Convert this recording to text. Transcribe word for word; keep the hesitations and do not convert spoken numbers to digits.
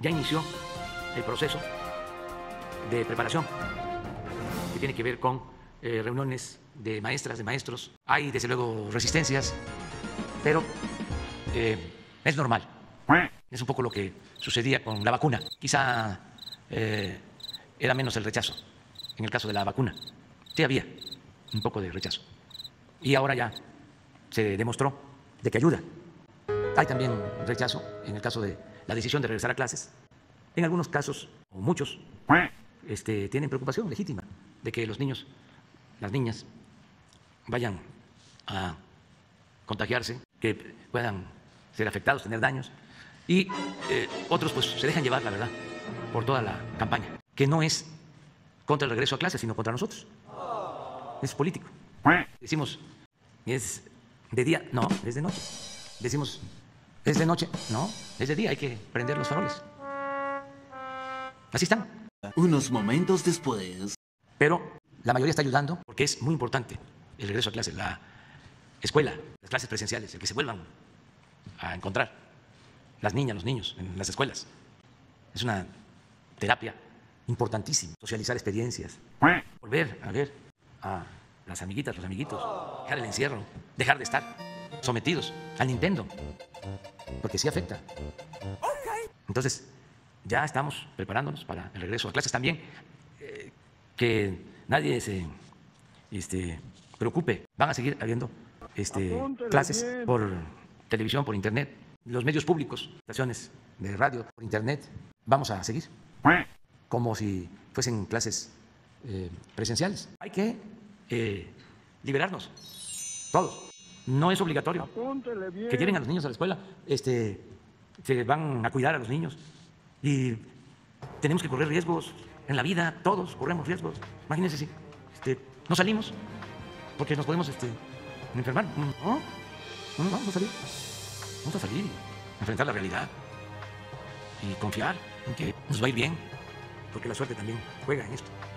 ya inició el proceso de preparación que tiene que ver con eh, reuniones de maestras, de maestros. Hay desde luego resistencias, pero eh, es normal. Es un poco lo que sucedía con la vacuna. Quizá eh, era menos el rechazo en el caso de la vacuna. Sí había un poco de rechazo. Y ahora ya se demostró de que ayuda. Hay también rechazo en el caso de la decisión de regresar a clases. En algunos casos, o muchos, este, tienen preocupación legítima de que los niños, las niñas, vayan a contagiarse, que puedan ser afectados, tener daños. Y eh, otros pues se dejan llevar, la verdad, por toda la campaña, que no es contra el regreso a clases, sino contra nosotros. Es político. Decimos, es de día, no, es de noche. Decimos, es de noche, no, es de día, hay que prender los faroles. Así están. Unos momentos después. Pero la mayoría está ayudando porque es muy importante el regreso a clases, la escuela, las clases presenciales, el que se vuelvan a encontrar las niñas, los niños en las escuelas. Es una terapia importantísima, socializar experiencias, volver a ver a las amiguitas, los amiguitos, dejar el encierro, dejar de estar sometidos al Nintendo, porque sí afecta. Entonces, ya estamos preparándonos para el regreso a clases también. Eh, que nadie se este, preocupe, van a seguir habiendo este, clases bien. Por televisión, por internet, los medios públicos, estaciones de radio, por internet, vamos a seguir como si fuesen clases eh, presenciales. Hay que eh, liberarnos, todos. No es obligatorio que lleven a los niños a la escuela, este, se van a cuidar a los niños y tenemos que correr riesgos en la vida, todos corremos riesgos. Imagínense si este, no salimos porque nos podemos este, enfermar. No, no, no, vamos a salir, vamos a salir y enfrentar la realidad y confiar en que nos va a ir bien, porque la suerte también juega en esto.